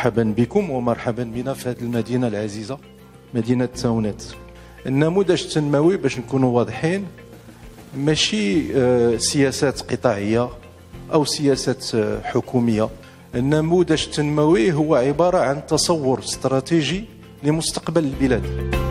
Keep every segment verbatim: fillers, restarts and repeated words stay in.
مرحبا بكم ومرحبا بنا في هذه المدينة العزيزة مدينة تاونات. النموذج التنموي باش نكونوا واضحين ماشي سياسات قطاعية أو سياسات حكومية. النموذج التنموي هو عبارة عن تصور استراتيجي لمستقبل البلاد.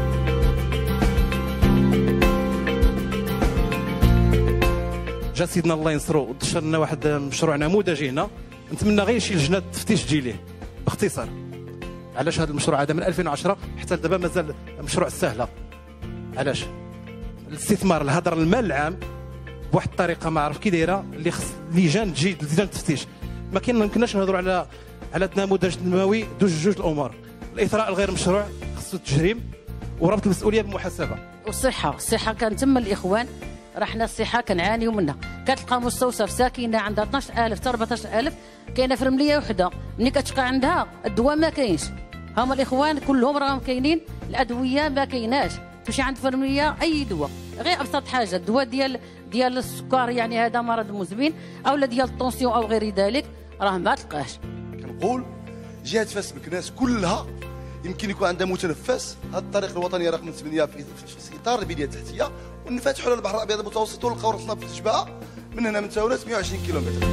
جا سيدنا الله ينصرو ودشر لنا واحد مشروع نموذجي هنا، نتمنى غير شي لجنه تفتيش تجي ليه باختصار. علاش هذا المشروع هذا من ألفين وعشرة حتى دابا مازال مشروع سهله؟ علاش؟ الاستثمار الهدر المال العام بواحد الطريقه ما عرف كي دايره اللي خص لجان تجي لجان التفتيش. ما كاينش نهضروا على على النموذج التنموي دوج جوج الامور، الاثراء الغير مشروع خصو التجريم وربط المسؤوليه بالمحاسبه. والصحه، الصحه كان تم الاخوان راه حنا الصحه كنعانيو منها. كتلقى مستوصف ساكنه عندها اثناش ألف حتى أربعطاش ألف، كاينه في رمليه وحده، ملي كتبقى عندها الدواء ما كاينش. هما الاخوان كلهم راهم كاينين، الادويه ما كايناش، تمشي عند فرمليه اي دواء غير ابسط حاجه الدواء ديال ديال السكر، يعني هذا مرض مزمن، اولا ديال الطونسيون او غير ذلك راه ما تلقاش. كنقول جهه فاس مكناس كلها يمكن يكون عندها متنفس. هذه الطريق الوطنيه رقم ثمانية في اطار البنيه التحتيه، ونفتحوا على البحر الابيض المتوسط ونلقاو راسنا في التشبعه من هنا من تاونات مئة وعشرين كيلومتر.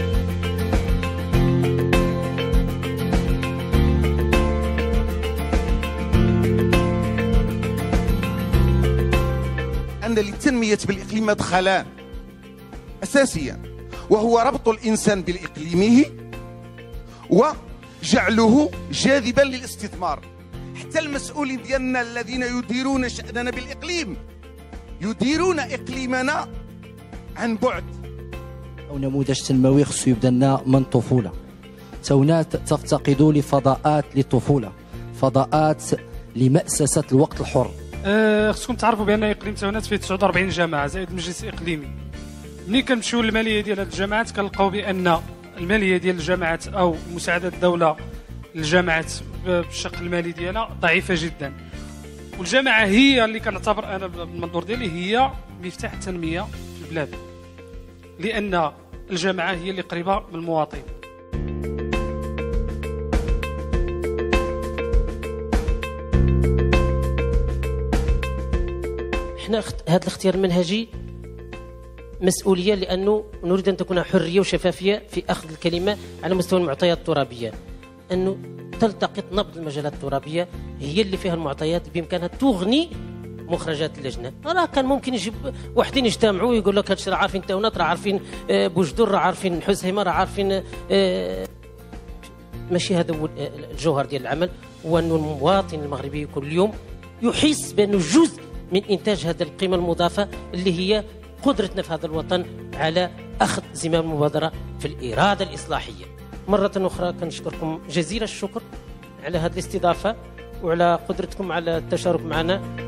أن للتنمية بالإقليم مدخلان أساسيا، وهو ربط الإنسان بإقليمه وجعله جاذبا للاستثمار. حتى المسؤولين ديالنا الذين يديرون شأننا بالإقليم يديرون إقليمنا عن بعد. أو نموذج تنموي خصو يبدا لنا من الطفولة. تاونات تفتقد لفضاءات للطفولة، فضاءات لمأسسة الوقت الحر. أه خصكم تعرفوا بان اقليم تاونات فيه تسعة وأربعين جامعه زائد مجلس اقليمي. ملي كنمشيو للماليه ديال هذه الجامعات كنلقاو بان الماليه ديال الجامعات او مساعده الدوله للجامعات بالشق المالي ديالها ضعيفه جدا، والجامعه هي اللي كنعتبر انا بالمنظور ديالي هي مفتاح التنميه في البلاد، لان الجامعه هي اللي قريبه من المواطن. احنا هذا الاختيار المنهجي مسؤوليه، لانه نريد ان تكون حريه وشفافيه في اخذ الكلمه على مستوى المعطيات الترابيه، انه تلتقط نبض المجالات الترابيه هي اللي فيها المعطيات بامكانها تغني مخرجات اللجنه. راه كان ممكن يجيب وحدين يجتمعوا ويقول لك هادشي راه عارفين تاونات، راه عارفين بوجدور، راه عارفين حسيمه، راه عارفين. ماشي هذا هو الجوهر ديال العمل، هو انه المواطن المغربي كل يوم يحس بانه جزء من إنتاج هذه القيمة المضافة اللي هي قدرتنا في هذا الوطن على أخذ زمام المبادرة في الإرادة الإصلاحية. مرة أخرى كنشكركم جزيل الشكر على هذه الاستضافة وعلى قدرتكم على التشارك معنا.